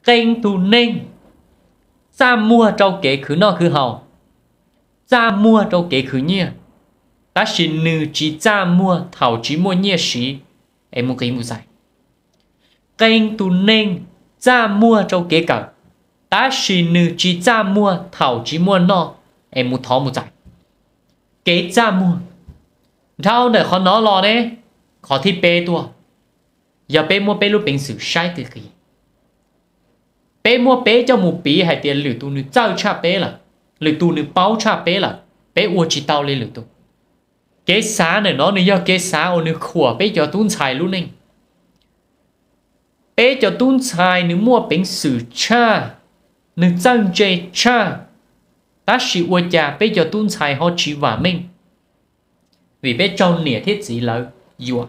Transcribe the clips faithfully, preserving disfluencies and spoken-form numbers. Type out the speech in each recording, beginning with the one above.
kênh tu nên ra mua trâu kế khứ nó khứ hầu ra mua trâu kế khứ nhia ta xin nữ chỉ ra mua thảo chỉ mua nhia xí em mua cái mua dài kênh tu nên ra mua trâu kế cả ta xin nữ chỉ ra mua thảo chỉ mua nó em mua thỏ mua dài kế ra mua thao để khó nó lo đấy khó thi bê tua giờ bê mua bê lúc bình sự sai từ khi bê mua bê cho một bí hay tiền lử tu nữ giao cha bê là lử tu nữ báo cha bê là bê uo chỉ tao lên lử tu kế xá này nó nữ do kế xá ô nữ khủa bê cho tuôn xài luôn nên bê cho tuôn xài nữ mua bình sự cha nữ dân chê cha ta chỉ uo cha bê cho tuôn xài họ chỉ và mình vì bê trong nẻ thiết gì là dùa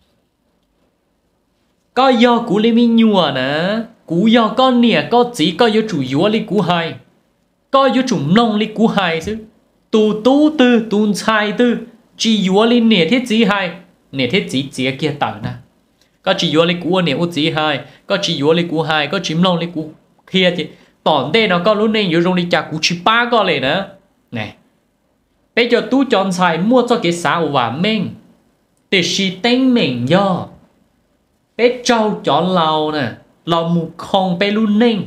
có do cú lên mi nhùa nè cú do con nè có chỉ có do chủ dùa li cú hai có do chủ nông li cú hai chứ tu tu tư tu sai tư chỉ dùa li nè thiết gì hai nè thiết gì gì kia tờ nè có chỉ dùa li cú nè u gì hai có chỉ dùa li cú hai có chỉ nông li cú kia thì tòn đây nó có lúc này dùa rong li chả cú chỉ ba cóเลยนะnè bây giờ tu chọn xài mua cho cái xã và mình để xí tên mình do bây châu chọn lầu nè lầu mù không bây luôn nên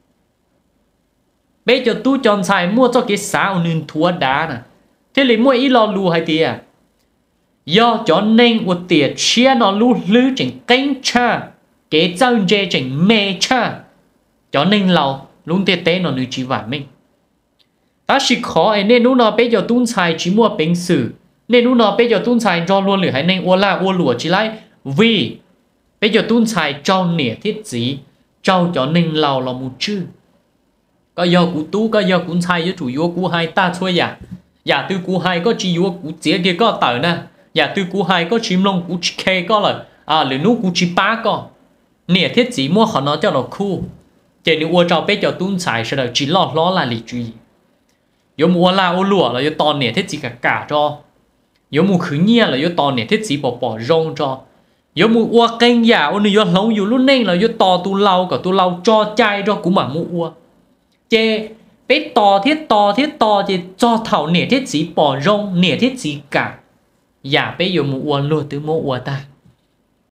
bây giờ tu chọn xài mua cho cái xã nên thua đá nè thế thì mua ý lo lù hay tìa do chọn nên của tìa chia nó lù lư chỉnh cánh cha cái chân dê chỉnh mê cha chọn nên lầu luôn tìa tế nó nữ chỉ và mình ta chỉ khó ấy nên nó bây giờ tuôn xài chỉ mua bình sử nên nó bây giờ tuôn xài cho luôn lửa hay nên ô la ô lùa chỉ lại vì bây giờ tuôn xài cho nẻ thiết gì cho cho nên lào là một chữ có do cú tú có do cú xài với chủ yếu cú hai ta xuôi giả giả từ cú hai có chỉ yếu cú chế kia có tờ nè giả từ cú hai có chim lông cú kê có là à lửa nú cú chỉ ba có nẻ thiết gì mua họ nó cho nó khu chỉ nếu ô cho bây giờ tuôn xài sẽ là chỉ lọt ló là lịch truy有冇啦？我攞啦，要當年啲字嘅假咗；有冇佢嘢啦，要當年啲字薄薄用咗；有冇我經驗，我哋要諗要攞呢啦，要當到lâu個到lâu cho trái咗cũng mà冇我。即俾當啲當啲當即做頭年啲字薄用，年啲字假，也俾有冇我攞都冇我得。